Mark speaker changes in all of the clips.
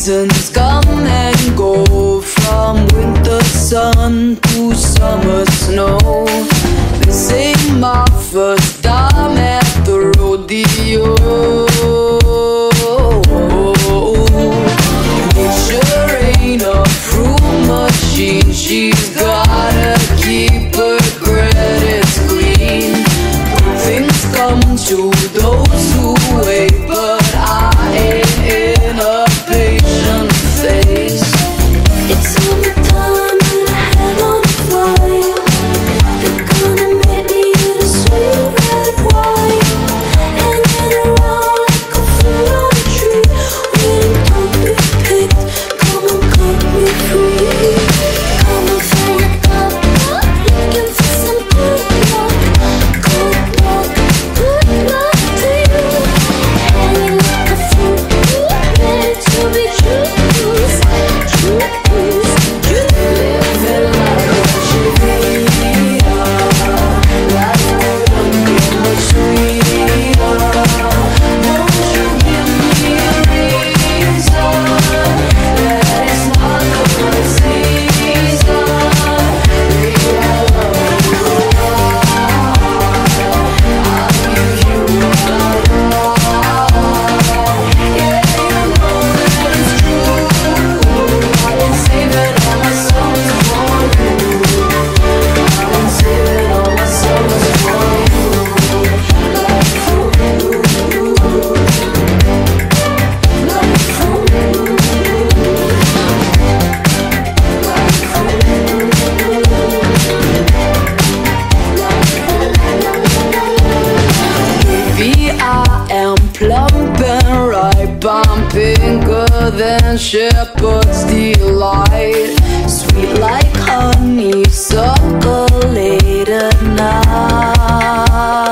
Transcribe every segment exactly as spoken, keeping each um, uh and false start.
Speaker 1: Seasons come and go, from winter sun to summer snow. This ain't my first time at the rodeo. Nature ain't a fruit machine, she's gotta keep her credits clean. Good things come to those who wait, but I ain't in a patient phase.
Speaker 2: It's summertime and I head on fire. They're gonna make me eat a sweet red wine, hanging around like a fruit on a tree, waiting to be picked. Come and cut me free. Come and fill it up, looking for some good luck. Good luck, good luck to you. Hanging like a fruit, meant to be true.
Speaker 1: I'm pinker than shepherd's delight, sweet like honey, succulate at night.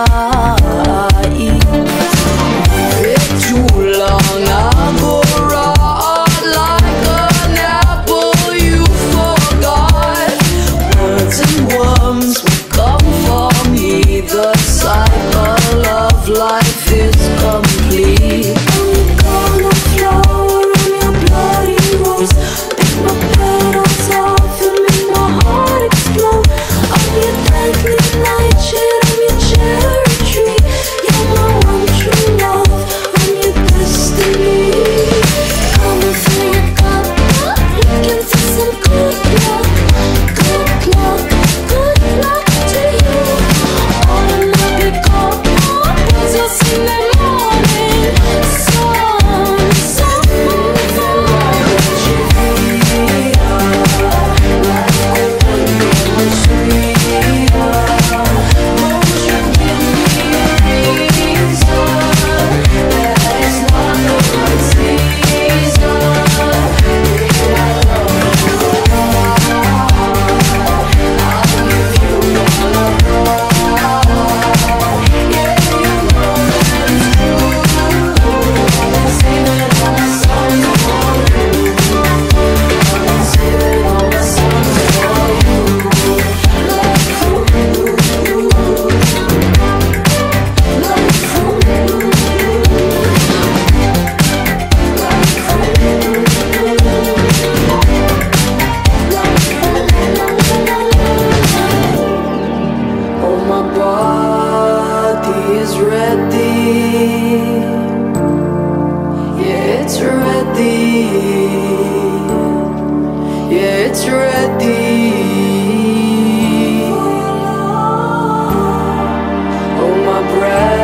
Speaker 1: If too long I go raw like an apple you forgot. Words and worms will come for me, the cycle of life is complete.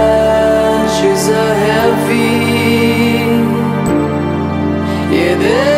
Speaker 1: Yeah,